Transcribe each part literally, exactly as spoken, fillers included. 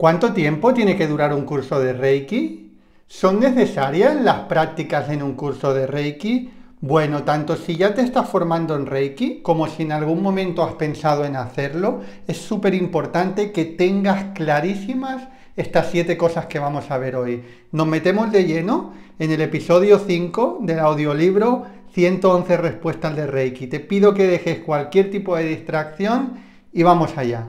¿Cuánto tiempo tiene que durar un curso de Reiki? ¿Son necesarias las prácticas en un curso de Reiki? Bueno, tanto si ya te estás formando en Reiki como si en algún momento has pensado en hacerlo, es súper importante que tengas clarísimas estas siete cosas que vamos a ver hoy. Nos metemos de lleno en el episodio cinco del audiolibro ciento once respuestas de Reiki. Te pido que dejes cualquier tipo de distracción y vamos allá.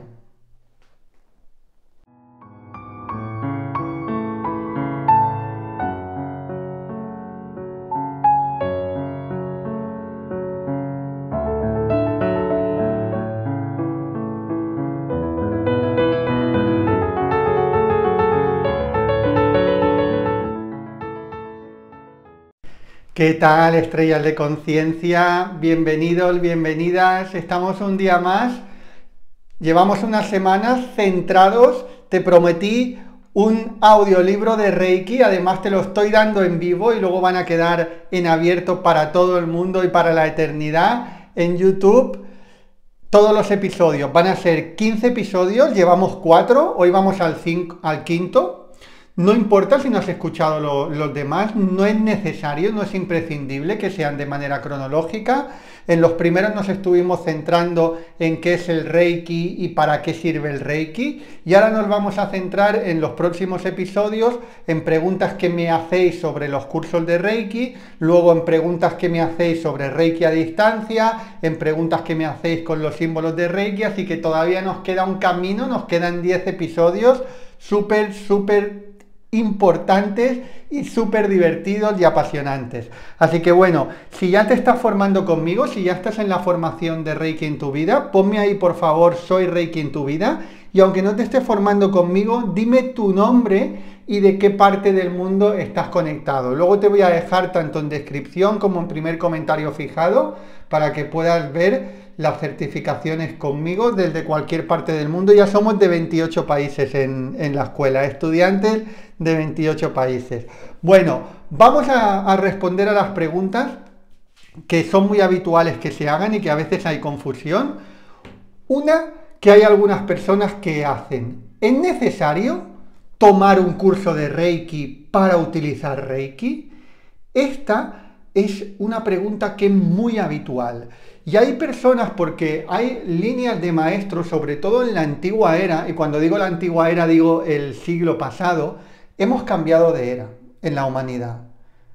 ¿Qué tal, estrellas de conciencia? Bienvenidos, bienvenidas. Estamos un día más. Llevamos unas semanas centrados. Te prometí un audiolibro de Reiki. Además te lo estoy dando en vivo y luego van a quedar en abierto para todo el mundo y para la eternidad en YouTube. Todos los episodios van a ser quince episodios. Llevamos cuatro. Hoy vamos al, cinco, al quinto. No importa si no has escuchado lo, los demás, no es necesario, no es imprescindible que sean de manera cronológica. En los primeros nos estuvimos centrando en qué es el Reiki y para qué sirve el Reiki. Y ahora nos vamos a centrar en los próximos episodios en preguntas que me hacéis sobre los cursos de Reiki, luego en preguntas que me hacéis sobre Reiki a distancia, en preguntas que me hacéis con los símbolos de Reiki, así que todavía nos queda un camino, nos quedan diez episodios súper, súper importantes y súper divertidos y apasionantes. Así que bueno, si ya te estás formando conmigo, si ya estás en la formación de Reiki en tu vida, ponme ahí por favor, soy Reiki en tu vida, y aunque no te estés formando conmigo, dime tu nombre y de qué parte del mundo estás conectado. Luego te voy a dejar tanto en descripción como en primer comentario fijado para que puedas ver las certificaciones conmigo desde cualquier parte del mundo. Ya somos de veintiocho países en, en la escuela, estudiantes de veintiocho países. Bueno, vamos a, a responder a las preguntas que son muy habituales que se hagan y que a veces hay confusión. Una, que hay algunas personas que hacen: ¿es necesario tomar un curso de Reiki para utilizar Reiki? Esta es una pregunta que es muy habitual. Y hay personas, porque hay líneas de maestros, sobre todo en la antigua era, y cuando digo la antigua era digo el siglo pasado, hemos cambiado de era en la humanidad.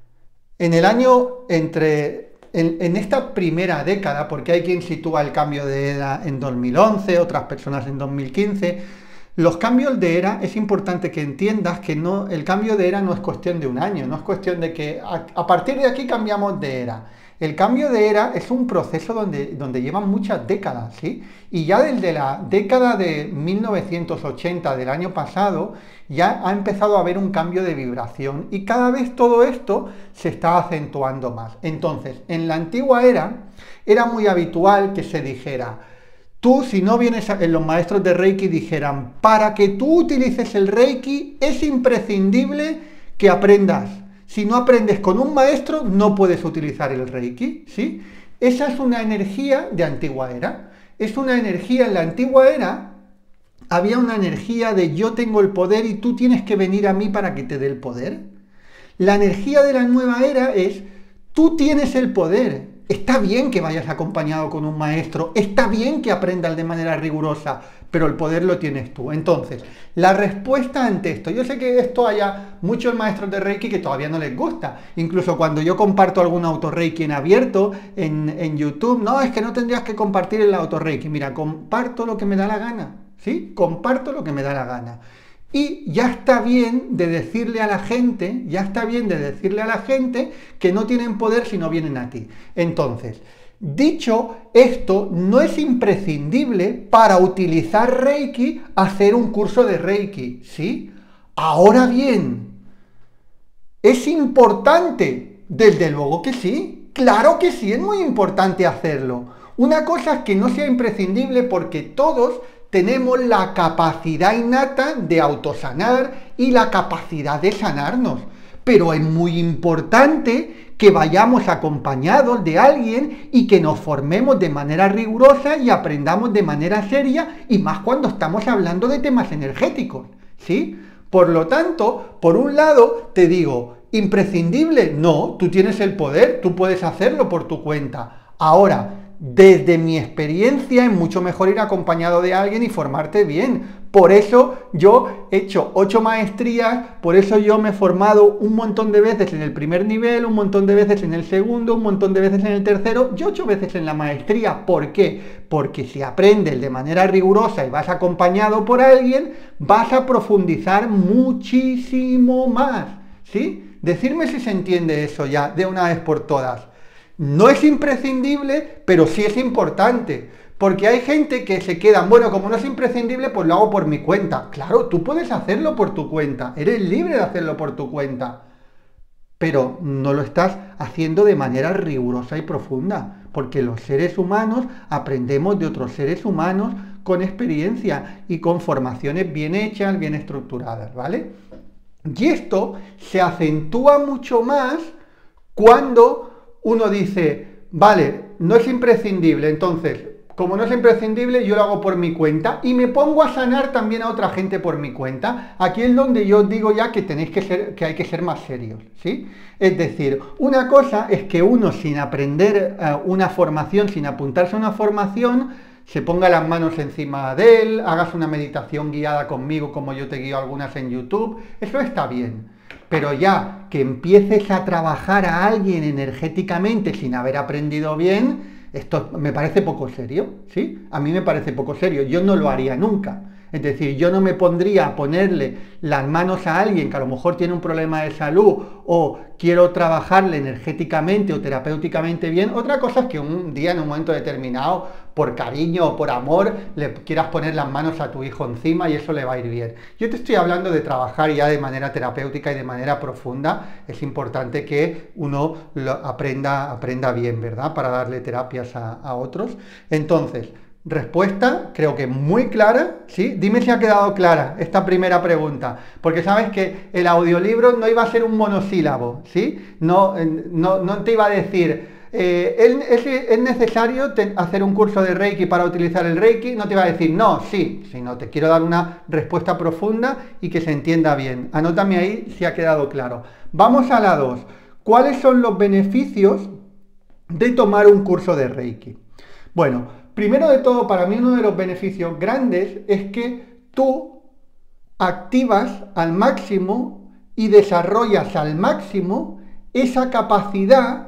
En el año entre, en, en esta primera década, porque hay quien sitúa el cambio de era en dos mil once, otras personas en dos mil quince, los cambios de era, es importante que entiendas que no, el cambio de era no es cuestión de un año, no es cuestión de que a, a partir de aquí cambiamos de era. El cambio de era es un proceso donde, donde llevan muchas décadas, ¿sí? Y ya desde la década de mil novecientos ochenta del año pasado ya ha empezado a haber un cambio de vibración y cada vez todo esto se está acentuando más. Entonces, en la antigua era era muy habitual que se dijera: tú, si no vienes, a, en los maestros de Reiki dijeran, para que tú utilices el Reiki es imprescindible que aprendas. Si no aprendes con un maestro, no puedes utilizar el Reiki, ¿sí? Esa es una energía de antigua era. Es una energía, en la antigua era, había una energía de yo tengo el poder y tú tienes que venir a mí para que te dé el poder. La energía de la nueva era es, tú tienes el poder. Está bien que vayas acompañado con un maestro, está bien que aprendas de manera rigurosa, pero el poder lo tienes tú. Entonces, la respuesta ante esto, yo sé que esto haya muchos maestros de Reiki que todavía no les gusta, incluso cuando yo comparto algún auto Reiki en abierto en, en YouTube, no, es que no tendrías que compartir el auto Reiki, mira, comparto lo que me da la gana, ¿sí? Comparto lo que me da la gana. Y ya está bien de decirle a la gente, ya está bien de decirle a la gente que no tienen poder si no vienen a ti. Entonces, dicho esto, no es imprescindible para utilizar Reiki hacer un curso de Reiki, ¿sí? Ahora bien, ¿es importante? Desde luego que sí, claro que sí, es muy importante hacerlo. Una cosa es que no sea imprescindible porque todos tenemos la capacidad innata de autosanar y la capacidad de sanarnos. Pero es muy importante que vayamos acompañados de alguien y que nos formemos de manera rigurosa y aprendamos de manera seria, y más cuando estamos hablando de temas energéticos, ¿sí? Por lo tanto, por un lado, te digo, ¿imprescindible? No, tú tienes el poder, tú puedes hacerlo por tu cuenta. Ahora, desde mi experiencia, es mucho mejor ir acompañado de alguien y formarte bien. Por eso yo he hecho ocho maestrías, por eso yo me he formado un montón de veces en el primer nivel, un montón de veces en el segundo, un montón de veces en el tercero y ocho veces en la maestría. ¿Por qué? Porque si aprendes de manera rigurosa y vas acompañado por alguien, vas a profundizar muchísimo más, ¿sí? Decirme si se entiende eso ya de una vez por todas. No es imprescindible, pero sí es importante. Porque hay gente que se queda, bueno, como no es imprescindible, pues lo hago por mi cuenta. Claro, tú puedes hacerlo por tu cuenta, eres libre de hacerlo por tu cuenta. Pero no lo estás haciendo de manera rigurosa y profunda. Porque los seres humanos aprendemos de otros seres humanos con experiencia y con formaciones bien hechas, bien estructuradas, ¿vale? Y esto se acentúa mucho más cuando uno dice, vale, no es imprescindible, entonces, como no es imprescindible, yo lo hago por mi cuenta y me pongo a sanar también a otra gente por mi cuenta. Aquí es donde yo digo ya que tenéis que ser, que hay que ser más serios, ¿sí? Es decir, una cosa es que uno sin aprender uh, una formación, sin apuntarse a una formación, se ponga las manos encima de él, hagas una meditación guiada conmigo como yo te guío algunas en YouTube, eso está bien. Pero ya que empieces a trabajar a alguien energéticamente sin haber aprendido bien, esto me parece poco serio, ¿sí? A mí me parece poco serio, yo no lo haría nunca. Es decir, yo no me pondría a ponerle las manos a alguien que a lo mejor tiene un problema de salud o quiero trabajarle energéticamente o terapéuticamente bien. Otra cosa es que un día, en un momento determinado, por cariño o por amor, le quieras poner las manos a tu hijo encima y eso le va a ir bien. Yo te estoy hablando de trabajar ya de manera terapéutica y de manera profunda. Es importante que uno lo aprenda, aprenda bien, ¿verdad? Para darle terapias a, a otros. Entonces, respuesta, creo que muy clara, ¿sí? Dime si ha quedado clara esta primera pregunta, porque sabes que el audiolibro no iba a ser un monosílabo, ¿sí? No, no, no te iba a decir, eh, ¿es, es necesario hacer un curso de Reiki para utilizar el Reiki? No te iba a decir, no, sí, sino te quiero dar una respuesta profunda y que se entienda bien. Anótame ahí si ha quedado claro. Vamos a la dos. ¿Cuáles son los beneficios de tomar un curso de Reiki? Bueno, primero de todo, para mí uno de los beneficios grandes es que tú activas al máximo y desarrollas al máximo esa capacidad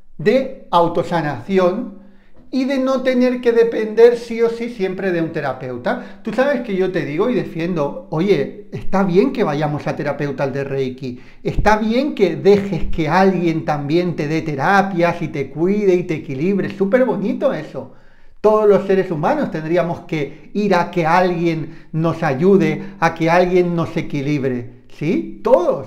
de autosanación y de no tener que depender sí o sí siempre de un terapeuta. Tú sabes que yo te digo y defiendo, oye, está bien que vayamos a terapeutas de Reiki, está bien que dejes que alguien también te dé terapias y te cuide y te equilibre, es súper bonito eso. Todos los seres humanos tendríamos que ir a que alguien nos ayude, a que alguien nos equilibre, ¿sí? Todos.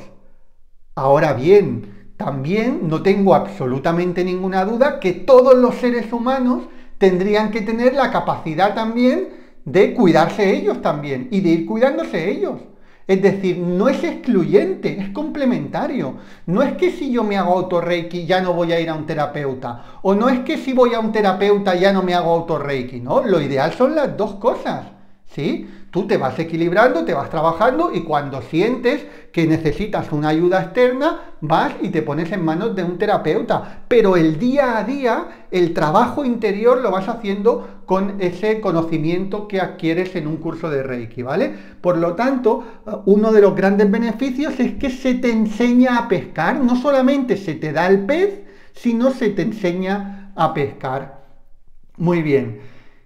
Ahora bien, también no tengo absolutamente ninguna duda que todos los seres humanos tendrían que tener la capacidad también de cuidarse ellos también y de ir cuidándose ellos. Es decir, no es excluyente, es complementario. No es que si yo me hago autorreiki ya no voy a ir a un terapeuta. O no es que si voy a un terapeuta ya no me hago autorreiki. No, lo ideal son las dos cosas. ¿Sí? Tú te vas equilibrando, te vas trabajando y cuando sientes que necesitas una ayuda externa, vas y te pones en manos de un terapeuta. Pero el día a día, el trabajo interior lo vas haciendo con ese conocimiento que adquieres en un curso de Reiki, ¿vale? Por lo tanto, uno de los grandes beneficios es que se te enseña a pescar. No solamente se te da el pez, sino se te enseña a pescar. Muy bien.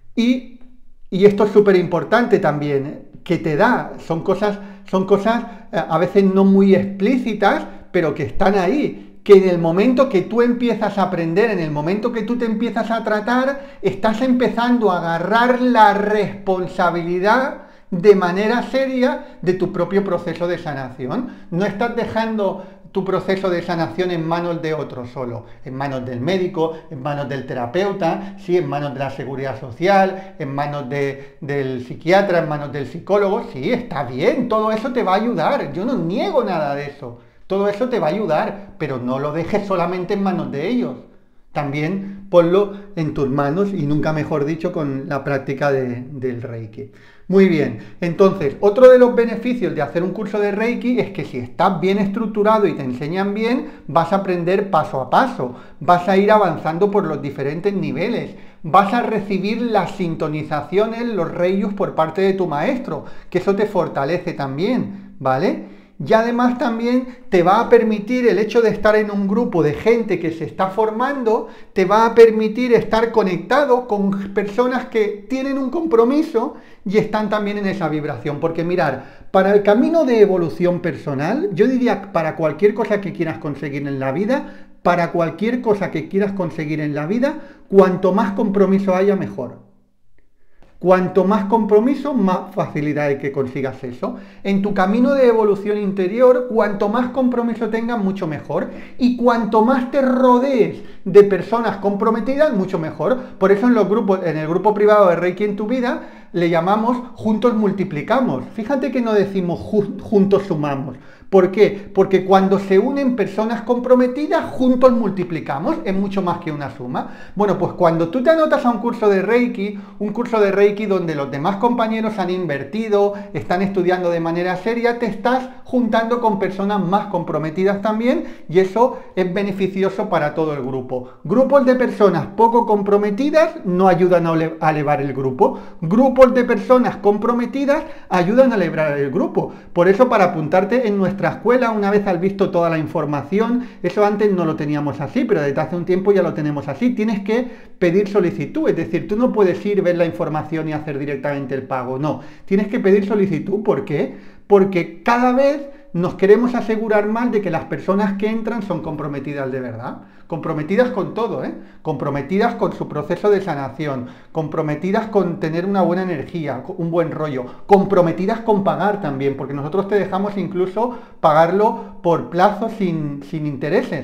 Y Y esto es súper importante también, ¿eh? Que te da, son cosas, son cosas eh, a veces no muy explícitas, pero que están ahí, que en el momento que tú empiezas a aprender, en el momento que tú te empiezas a tratar, estás empezando a agarrar la responsabilidad de manera seria de tu propio proceso de sanación. No estás dejando tu proceso de sanación en manos de otro solo, en manos del médico, en manos del terapeuta, sí, en manos de la seguridad social, en manos de, del psiquiatra, en manos del psicólogo. Sí, está bien, todo eso te va a ayudar, yo no niego nada de eso, todo eso te va a ayudar, pero no lo dejes solamente en manos de ellos. También ponlo en tus manos y nunca mejor dicho con la práctica de, del Reiki. Muy bien, entonces otro de los beneficios de hacer un curso de Reiki es que si estás bien estructurado y te enseñan bien, vas a aprender paso a paso, vas a ir avanzando por los diferentes niveles, vas a recibir las sintonizaciones, los reiyus por parte de tu maestro, que eso te fortalece también, ¿vale? Y además también te va a permitir el hecho de estar en un grupo de gente que se está formando, te va a permitir estar conectado con personas que tienen un compromiso y están también en esa vibración. Porque mirar, para el camino de evolución personal, yo diría para cualquier cosa que quieras conseguir en la vida, para cualquier cosa que quieras conseguir en la vida, cuanto más compromiso haya, mejor. Cuanto más compromiso, más facilidad de que consigas eso. En tu camino de evolución interior, cuanto más compromiso tengas, mucho mejor. Y cuanto más te rodees de personas comprometidas, mucho mejor. Por eso en los grupos, en el grupo privado de Reiki en tu vida, le llamamos juntos multiplicamos. Fíjate que no decimos juntos sumamos. ¿Por qué? Porque cuando se unen personas comprometidas, juntos multiplicamos, es mucho más que una suma. Bueno, pues cuando tú te anotas a un curso de Reiki, un curso de Reiki donde los demás compañeros han invertido, están estudiando de manera seria, te estás juntando con personas más comprometidas también y eso es beneficioso para todo el grupo. Grupos de personas poco comprometidas no ayudan a elevar el grupo. Grupos de personas comprometidas ayudan a elevar el grupo. Por eso, para apuntarte en nuestra escuela, una vez has visto toda la información, eso antes no lo teníamos así, pero desde hace un tiempo ya lo tenemos así, tienes que pedir solicitud, es decir, tú no puedes ir, ver la información y hacer directamente el pago, no, tienes que pedir solicitud. ¿Por qué? Porque cada vez nos queremos asegurar más de que las personas que entran son comprometidas de verdad, comprometidas con todo, ¿eh? Comprometidas con su proceso de sanación, comprometidas con tener una buena energía, un buen rollo, comprometidas con pagar también, porque nosotros te dejamos incluso pagarlo por plazo sin, sin intereses.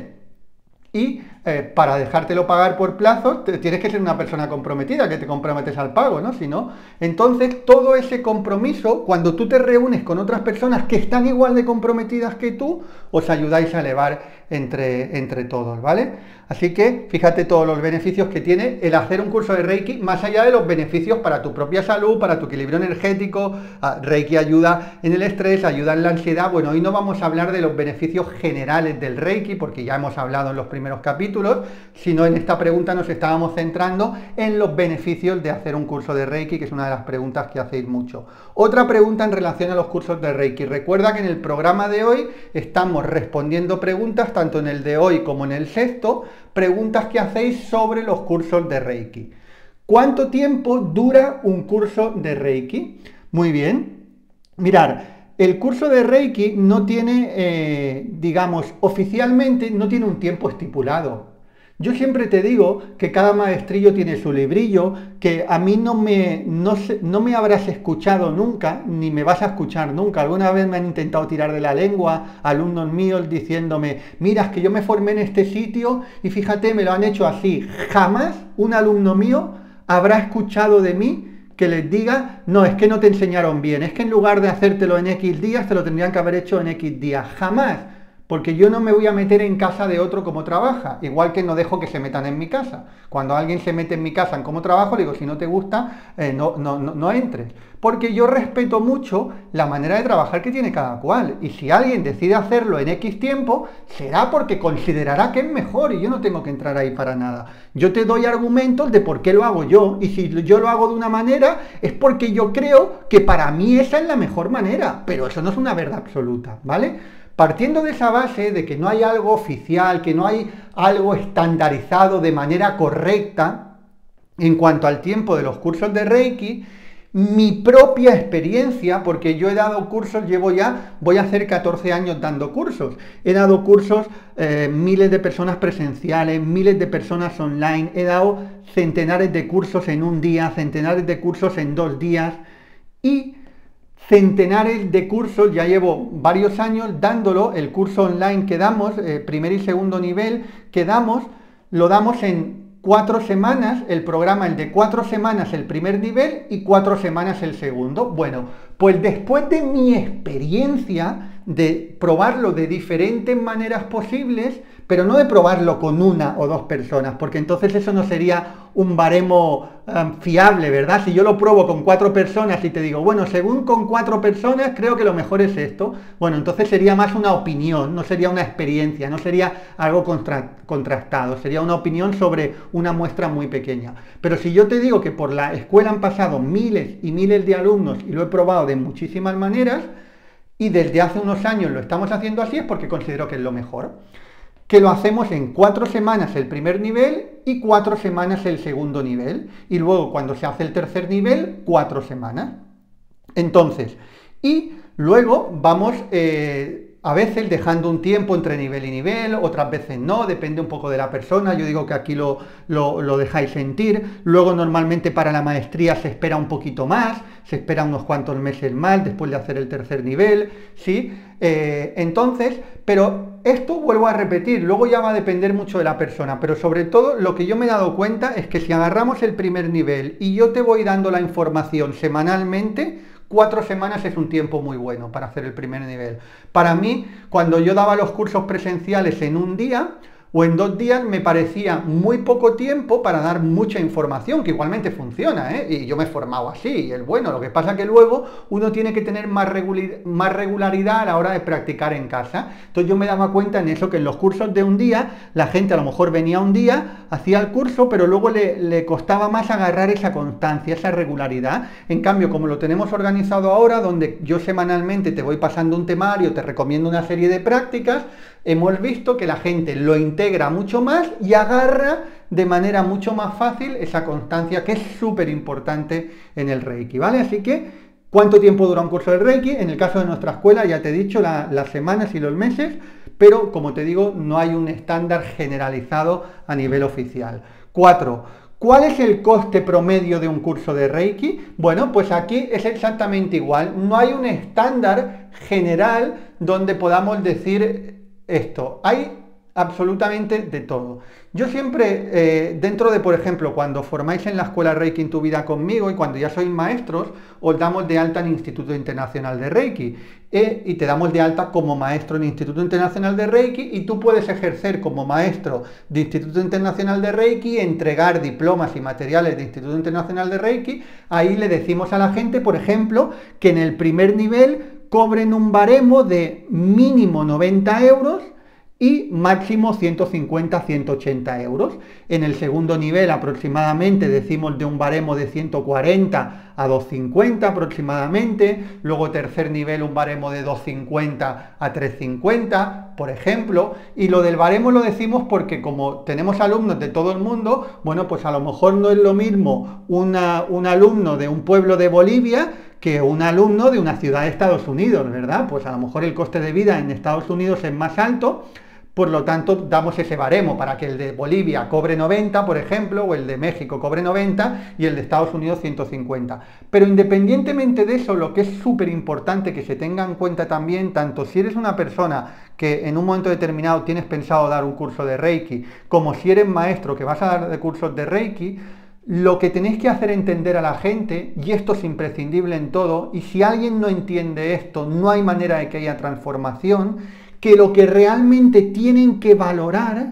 Y eh, para dejártelo pagar por plazos, te, tienes que ser una persona comprometida, que te comprometes al pago, ¿no? Si no, entonces todo ese compromiso, cuando tú te reúnes con otras personas que están igual de comprometidas que tú, os ayudáis a elevar entre, entre todos, ¿vale? Así que fíjate todos los beneficios que tiene el hacer un curso de Reiki, más allá de los beneficios para tu propia salud, para tu equilibrio energético. Reiki ayuda en el estrés, ayuda en la ansiedad. Bueno, hoy no vamos a hablar de los beneficios generales del Reiki, porque ya hemos hablado en los primeros capítulos, sino en esta pregunta nos estábamos centrando en los beneficios de hacer un curso de Reiki, que es una de las preguntas que hacéis mucho. Otra pregunta en relación a los cursos de Reiki. Recuerda que en el programa de hoy estamos respondiendo preguntas, tanto en el de hoy como en el sexto, preguntas que hacéis sobre los cursos de Reiki. ¿Cuánto tiempo dura un curso de Reiki? Muy bien. Mirar, el curso de Reiki no tiene, eh, digamos, oficialmente no tiene un tiempo estipulado. Yo siempre te digo que cada maestrillo tiene su librillo, que a mí no me, no, se, no me habrás escuchado nunca, ni me vas a escuchar nunca. Alguna vez me han intentado tirar de la lengua alumnos míos diciéndome, mira, es que yo me formé en este sitio y fíjate, me lo han hecho así. Jamás un alumno mío habrá escuchado de mí que les diga, no, es que no te enseñaron bien, es que en lugar de hacértelo en X días, te lo tendrían que haber hecho en X días. Jamás. Porque yo no me voy a meter en casa de otro como trabaja, igual que no dejo que se metan en mi casa. Cuando alguien se mete en mi casa en cómo trabajo, le digo, si no te gusta, eh, no, no, no, no entres. Porque yo respeto mucho la manera de trabajar que tiene cada cual. Y si alguien decide hacerlo en X tiempo, será porque considerará que es mejor y yo no tengo que entrar ahí para nada. Yo te doy argumentos de por qué lo hago yo. Y si yo lo hago de una manera, es porque yo creo que para mí esa es la mejor manera. Pero eso no es una verdad absoluta, ¿vale? Partiendo de esa base de que no hay algo oficial, que no hay algo estandarizado de manera correcta en cuanto al tiempo de los cursos de Reiki, mi propia experiencia, porque yo he dado cursos, llevo ya, voy a hacer catorce años dando cursos, he dado cursos, eh, miles de personas presenciales, miles de personas online, he dado centenares de cursos en un día, centenares de cursos en dos días y centenares de cursos, ya llevo varios años dándolo, el curso online que damos, eh, primer y segundo nivel, que damos, lo damos en cuatro semanas, el programa, el de cuatro semanas el primer nivel y cuatro semanas el segundo. Bueno, pues después de mi experiencia de probarlo de diferentes maneras posibles, pero no de probarlo con una o dos personas, porque entonces eso no sería un baremo um, fiable, ¿verdad? Si yo lo pruebo con cuatro personas y te digo, bueno, según con cuatro personas creo que lo mejor es esto, bueno, entonces sería más una opinión, no sería una experiencia, no sería algo contra contrastado, sería una opinión sobre una muestra muy pequeña. Pero si yo te digo que por la escuela han pasado miles y miles de alumnos y lo he probado de muchísimas maneras, y desde hace unos años lo estamos haciendo así, es porque considero que es lo mejor. Que lo hacemos en cuatro semanas el primer nivel y cuatro semanas el segundo nivel. Y luego cuando se hace el tercer nivel, cuatro semanas. Entonces, y luego vamos eh, a veces dejando un tiempo entre nivel y nivel, otras veces no, depende un poco de la persona. Yo digo que aquí lo, lo, lo dejáis sentir. Luego normalmente para la maestría se espera un poquito más, se espera unos cuantos meses más después de hacer el tercer nivel, ¿sí? Eh, entonces, pero esto vuelvo a repetir, luego ya va a depender mucho de la persona, pero sobre todo lo que yo me he dado cuenta es que si agarramos el primer nivel y yo te voy dando la información semanalmente, cuatro semanas es un tiempo muy bueno para hacer el primer nivel. Para mí, cuando yo daba los cursos presenciales en un día o en dos días, me parecía muy poco tiempo para dar mucha información, que igualmente funciona, ¿eh? Y yo me he formado así, y es bueno. Lo que pasa que luego uno tiene que tener más, más regularidad a la hora de practicar en casa. Entonces yo me daba cuenta en eso, que en los cursos de un día, la gente a lo mejor venía un día, hacía el curso, pero luego le, le costaba más agarrar esa constancia, esa regularidad. En cambio, como lo tenemos organizado ahora, donde yo semanalmente te voy pasando un temario, te recomiendo una serie de prácticas, hemos visto que la gente lo integra mucho más y agarra de manera mucho más fácil esa constancia, que es súper importante en el Reiki, ¿vale? Así que, ¿cuánto tiempo dura un curso de Reiki? En el caso de nuestra escuela, ya te he dicho la, las semanas y los meses, pero como te digo, no hay un estándar generalizado a nivel oficial. Cuatro. ¿Cuál es el coste promedio de un curso de Reiki? Bueno, pues aquí es exactamente igual. No hay un estándar general donde podamos decir esto. Hay absolutamente de todo. Yo siempre, eh, dentro de, por ejemplo, cuando formáis en la escuela Reiki en tu vida conmigo y cuando ya sois maestros, os damos de alta en Instituto Internacional de Reiki eh, y te damos de alta como maestro en Instituto Internacional de Reiki, y tú puedes ejercer como maestro de Instituto Internacional de Reiki, entregar diplomas y materiales de Instituto Internacional de Reiki. Ahí le decimos a la gente, por ejemplo, que en el primer nivel cobren un baremo de mínimo noventa euros y máximo ciento cincuenta a ciento ochenta euros. En el segundo nivel aproximadamente decimos de un baremo de ciento cuarenta a doscientos cincuenta aproximadamente. Luego tercer nivel un baremo de doscientos cincuenta a trescientos cincuenta, por ejemplo. Y lo del baremo lo decimos porque como tenemos alumnos de todo el mundo, bueno, pues a lo mejor no es lo mismo una, un alumno de un pueblo de Bolivia que un alumno de una ciudad de Estados Unidos, ¿verdad? Pues a lo mejor el coste de vida en Estados Unidos es más alto. Por lo tanto, damos ese baremo para que el de Bolivia cobre noventa, por ejemplo, o el de México cobre noventa y el de Estados Unidos ciento cincuenta. Pero independientemente de eso, lo que es súper importante que se tenga en cuenta también, tanto si eres una persona que en un momento determinado tienes pensado dar un curso de Reiki, como si eres maestro que vas a dar de cursos de Reiki, lo que tenéis que hacer entender a la gente, y esto es imprescindible en todo, y si alguien no entiende esto, no hay manera de que haya transformación, que lo que realmente tienen que valorar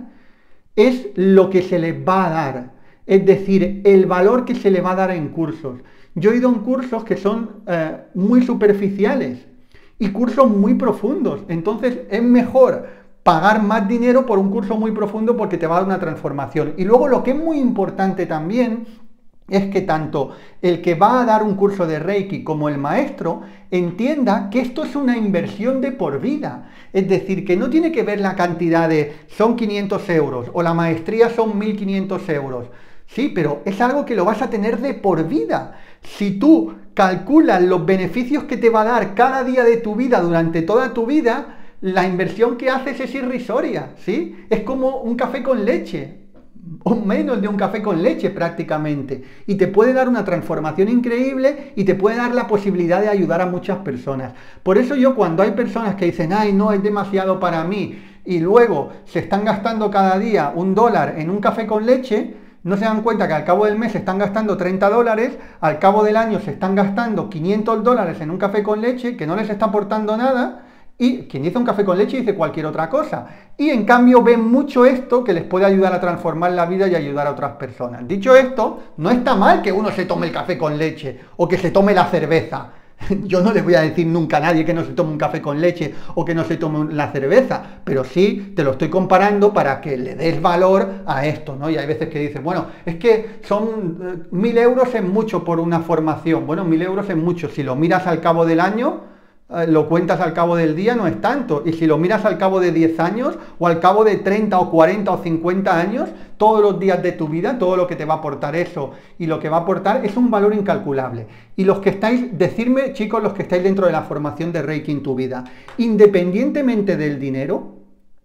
es lo que se les va a dar, es decir, el valor que se le va a dar en cursos. Yo he ido en cursos que son eh, muy superficiales y cursos muy profundos, entonces es mejor pagar más dinero por un curso muy profundo porque te va a dar una transformación. Y luego lo que es muy importante también es que tanto el que va a dar un curso de Reiki como el maestro entienda que esto es una inversión de por vida. Es decir, que no tiene que ver la cantidad de son quinientos euros o la maestría son mil quinientos euros. Sí, pero es algo que lo vas a tener de por vida. Si tú calculas los beneficios que te va a dar cada día de tu vida durante toda tu vida, la inversión que haces es irrisoria, ¿sí? Es como un café con leche, o menos de un café con leche prácticamente, y te puede dar una transformación increíble y te puede dar la posibilidad de ayudar a muchas personas. Por eso yo, cuando hay personas que dicen, ay, no, es demasiado para mí, y luego se están gastando cada día un dólar en un café con leche, no se dan cuenta que al cabo del mes se están gastando treinta dólares, al cabo del año se están gastando quinientos dólares en un café con leche que no les está aportando nada, Y quien dice un café con leche dice cualquier otra cosa. Y en cambio ven mucho esto que les puede ayudar a transformar la vida y ayudar a otras personas. Dicho esto, no está mal que uno se tome el café con leche o que se tome la cerveza. Yo no les voy a decir nunca a nadie que no se tome un café con leche o que no se tome la cerveza, pero sí te lo estoy comparando para que le des valor a esto, ¿no? Y hay veces que dices, bueno, es que son eh, mil euros es mucho por una formación. Bueno, mil euros es mucho. Si lo miras al cabo del año, eh, lo cuentas al cabo del día, no es tanto. Y si lo miras al cabo de diez años o al cabo de treinta o cuarenta o cincuenta años, todos los días de tu vida, todo lo que te va a aportar eso y lo que va a aportar es un valor incalculable. Y los que estáis, decirme, chicos, los que estáis dentro de la formación de Reiki en tu vida, independientemente del dinero,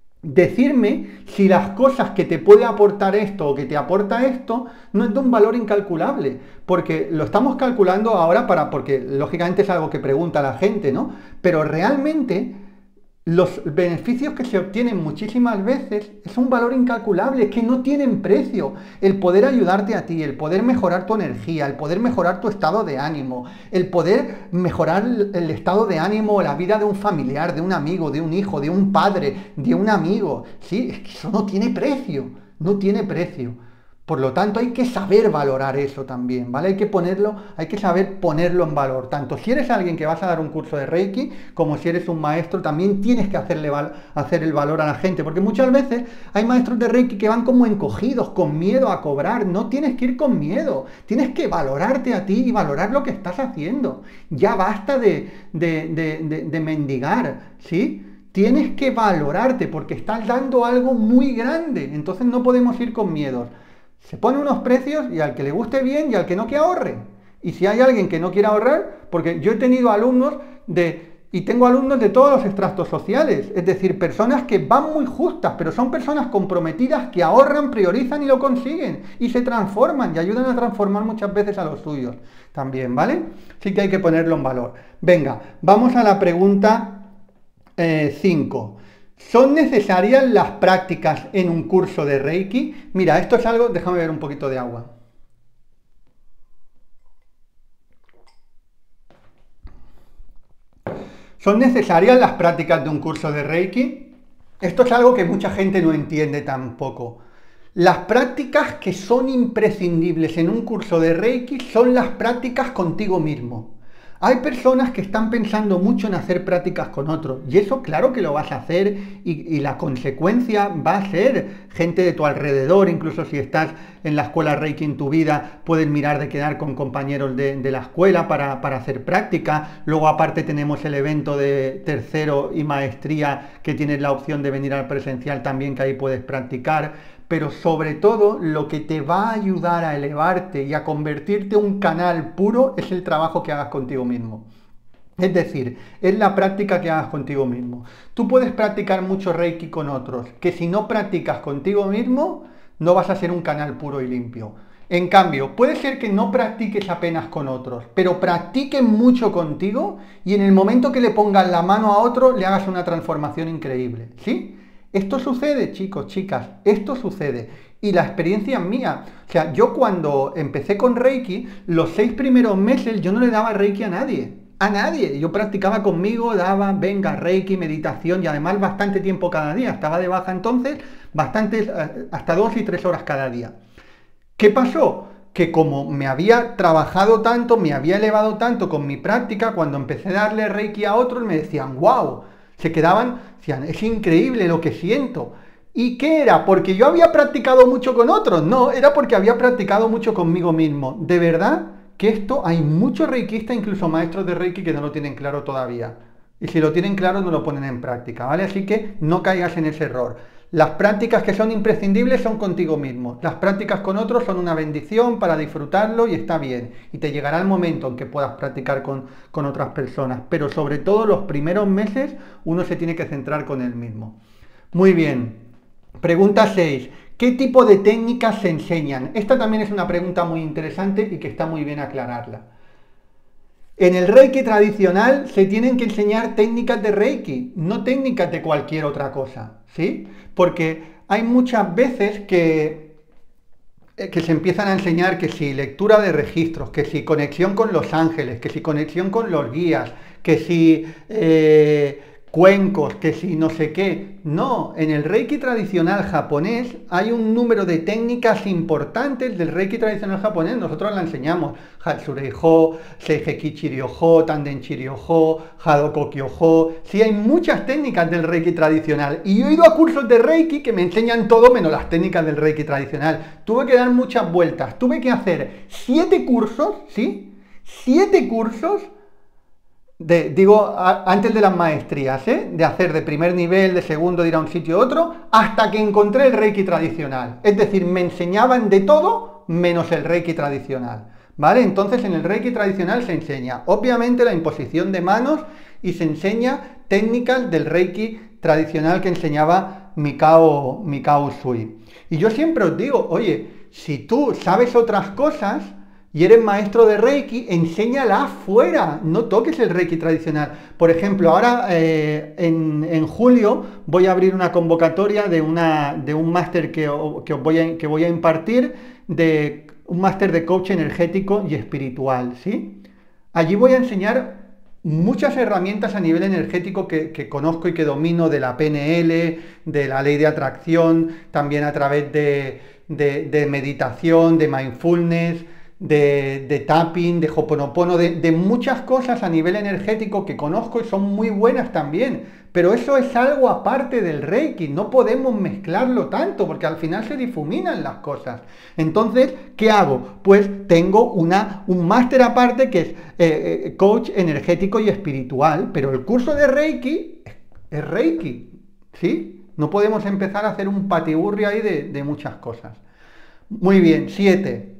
decirme si las cosas que te puede aportar esto o que te aporta esto no es de un valor incalculable, porque lo estamos calculando ahora para, porque lógicamente es algo que pregunta la gente, ¿no? Pero realmente los beneficios que se obtienen muchísimas veces es un valor incalculable, es que no tienen precio. El poder ayudarte a ti, el poder mejorar tu energía, el poder mejorar tu estado de ánimo, el poder mejorar el estado de ánimo o la vida de un familiar, de un amigo, de un hijo, de un padre, de un amigo. Sí, es que eso no tiene precio, no tiene precio. Por lo tanto, hay que saber valorar eso también, ¿vale? Hay que ponerlo, hay que saber ponerlo en valor. Tanto si eres alguien que vas a dar un curso de Reiki, como si eres un maestro, también tienes que hacerle val- hacer el valor a la gente. Porque muchas veces hay maestros de Reiki que van como encogidos, con miedo a cobrar. No tienes que ir con miedo. Tienes que valorarte a ti y valorar lo que estás haciendo. Ya basta de, de, de, de, de mendigar, ¿sí? Tienes que valorarte porque estás dando algo muy grande. Entonces no podemos ir con miedos. Se ponen unos precios y al que le guste bien y al que no, que ahorre. Y si hay alguien que no quiere ahorrar, porque yo he tenido alumnos de, y tengo alumnos de todos los estratos sociales, es decir, personas que van muy justas, pero son personas comprometidas que ahorran, priorizan y lo consiguen, y se transforman y ayudan a transformar muchas veces a los suyos también, ¿vale? Así que hay que ponerlo en valor. Venga, vamos a la pregunta cinco. Eh, ¿Son necesarias las prácticas en un curso de Reiki? Mira, esto es algo... Déjame ver un poquito de agua. ¿Son necesarias las prácticas de un curso de Reiki? Esto es algo que mucha gente no entiende tampoco. Las prácticas que son imprescindibles en un curso de Reiki son las prácticas contigo mismo. Hay personas que están pensando mucho en hacer prácticas con otros y eso claro que lo vas a hacer y, y la consecuencia va a ser gente de tu alrededor, incluso si estás en la escuela Reiki en tu vida, puedes mirar de quedar con compañeros de, de la escuela para, para hacer práctica. Luego aparte tenemos el evento de tercero y maestría que tienes la opción de venir al presencial también, que ahí puedes practicar. Pero sobre todo lo que te va a ayudar a elevarte y a convertirte en un canal puro es el trabajo que hagas contigo mismo. Es decir, es la práctica que hagas contigo mismo. Tú puedes practicar mucho Reiki con otros, que si no practicas contigo mismo, no vas a ser un canal puro y limpio. En cambio, puede ser que no practiques apenas con otros, pero practiquen mucho contigo y en el momento que le pongas la mano a otro, le hagas una transformación increíble, ¿sí? Esto sucede, chicos, chicas, esto sucede. Y la experiencia es mía. O sea, yo cuando empecé con Reiki, los seis primeros meses yo no le daba Reiki a nadie. A nadie. Yo practicaba conmigo, daba, venga, Reiki, meditación y además bastante tiempo cada día. Estaba de baja entonces, bastantes, hasta dos y tres horas cada día. ¿Qué pasó? Que como me había trabajado tanto, me había elevado tanto con mi práctica, cuando empecé a darle Reiki a otros me decían, wow, se quedaban, decían, es increíble lo que siento. ¿Y qué era? ¿Porque yo había practicado mucho con otros? No, era porque había practicado mucho conmigo mismo. De verdad que esto hay muchos reikistas, incluso maestros de Reiki, que no lo tienen claro todavía. Y si lo tienen claro, no lo ponen en práctica, ¿vale? Así que no caigas en ese error. Las prácticas que son imprescindibles son contigo mismo. Las prácticas con otros son una bendición para disfrutarlo y está bien. Y te llegará el momento en que puedas practicar con, con otras personas. Pero sobre todo los primeros meses uno se tiene que centrar con él mismo. Muy bien. Pregunta seis. ¿Qué tipo de técnicas se enseñan? Esta también es una pregunta muy interesante y que está muy bien aclararla. En el Reiki tradicional se tienen que enseñar técnicas de Reiki, no técnicas de cualquier otra cosa, ¿sí? Porque hay muchas veces que, que se empiezan a enseñar que si lectura de registros, que si conexión con los ángeles, que si conexión con los guías, que si eh, cuencos, que si no sé qué. No, en el Reiki tradicional japonés hay un número de técnicas importantes del Reiki tradicional japonés. Nosotros la enseñamos. Hatsurei-ho, Seigeki Chiryo-ho, Tanden Chiryo-ho, Hadoko-kyo-ho. Sí, hay muchas técnicas del Reiki tradicional. Y yo he ido a cursos de Reiki que me enseñan todo menos las técnicas del Reiki tradicional. Tuve que dar muchas vueltas. Tuve que hacer siete cursos, ¿sí? Siete cursos. De, digo, a, antes de las maestrías, ¿eh? De hacer de primer nivel, de segundo, de ir a un sitio a otro, hasta que encontré el Reiki tradicional. Es decir, me enseñaban de todo menos el Reiki tradicional, ¿vale? Entonces en el Reiki tradicional se enseña, obviamente, la imposición de manos y se enseña técnicas del Reiki tradicional que enseñaba Mikao, Mikao Usui. Y yo siempre os digo, oye, si tú sabes otras cosas y eres maestro de Reiki, enséñala fuera, no toques el Reiki tradicional. Por ejemplo, ahora eh, en, en julio voy a abrir una convocatoria de, una, de un máster que, que, voy a, que voy a impartir, de un máster de coach energético y espiritual, ¿sí? Allí voy a enseñar muchas herramientas a nivel energético que, que conozco y que domino, de la P N L, de la ley de atracción, también a través de, de, de meditación, de mindfulness, De, de tapping, de hoponopono, de, de muchas cosas a nivel energético que conozco y son muy buenas también. Pero eso es algo aparte del Reiki, no podemos mezclarlo tanto porque al final se difuminan las cosas. Entonces, ¿qué hago? Pues tengo una, un máster aparte que es eh, eh, coach energético y espiritual, pero el curso de Reiki es Reiki, ¿sí? No podemos empezar a hacer un patiburri ahí de, de muchas cosas. Muy bien, siete.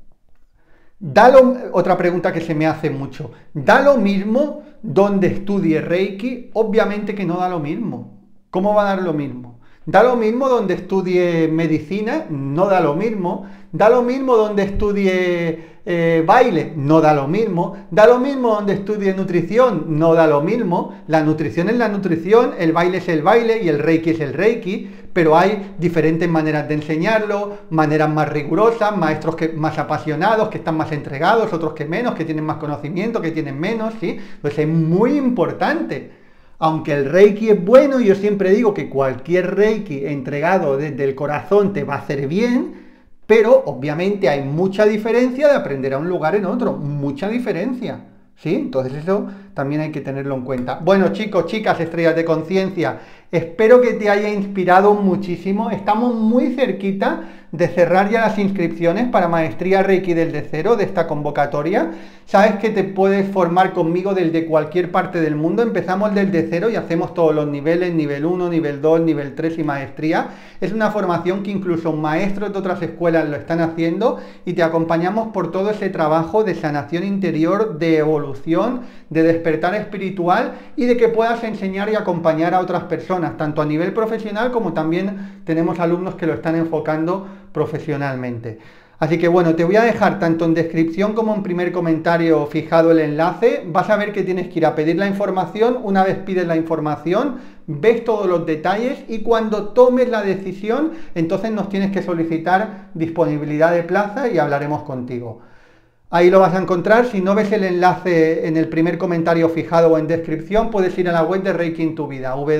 Da lo, otra pregunta que se me hace mucho, ¿da lo mismo donde estudie Reiki? Obviamente que no da lo mismo. ¿Cómo va a dar lo mismo? ¿Da lo mismo donde estudie medicina? No da lo mismo. ¿Da lo mismo donde estudie eh, baile? No da lo mismo. ¿Da lo mismo donde estudie nutrición? No da lo mismo. La nutrición es la nutrición, el baile es el baile y el Reiki es el Reiki, pero hay diferentes maneras de enseñarlo, maneras más rigurosas, maestros que, más apasionados, que están más entregados, otros que menos, que tienen más conocimiento, que tienen menos, ¿sí? Pues es muy importante. Aunque el Reiki es bueno, yo siempre digo que cualquier Reiki entregado desde el corazón te va a hacer bien, pero obviamente hay mucha diferencia de aprender a un lugar en otro, mucha diferencia, ¿sí? Entonces eso también hay que tenerlo en cuenta. Bueno, chicos, chicas, estrellas de conciencia, espero que te haya inspirado muchísimo. Estamos muy cerquita de cerrar ya las inscripciones para Maestría Reiki desde cero de esta convocatoria. Sabes que te puedes formar conmigo desde cualquier parte del mundo. Empezamos desde cero y hacemos todos los niveles, nivel uno, nivel dos, nivel tres y maestría. Es una formación que incluso maestros de otras escuelas lo están haciendo y te acompañamos por todo ese trabajo de sanación interior, de evolución, de despertar espiritual y de que puedas enseñar y acompañar a otras personas, tanto a nivel profesional como también tenemos alumnos que lo están enfocando profesionalmente. Así que bueno, te voy a dejar tanto en descripción como en primer comentario fijado el enlace. Vas a ver que tienes que ir a pedir la información. Una vez pides la información, ves todos los detalles y cuando tomes la decisión, entonces nos tienes que solicitar disponibilidad de plaza y hablaremos contigo. Ahí lo vas a encontrar. Si no ves el enlace en el primer comentario fijado o en descripción, puedes ir a la web de Reiki en tu vida, w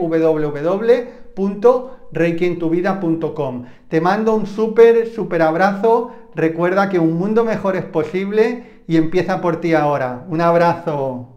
w w punto reiki en tu vida punto com. Te mando un súper, súper abrazo. Recuerda que un mundo mejor es posible y empieza por ti ahora. Un abrazo.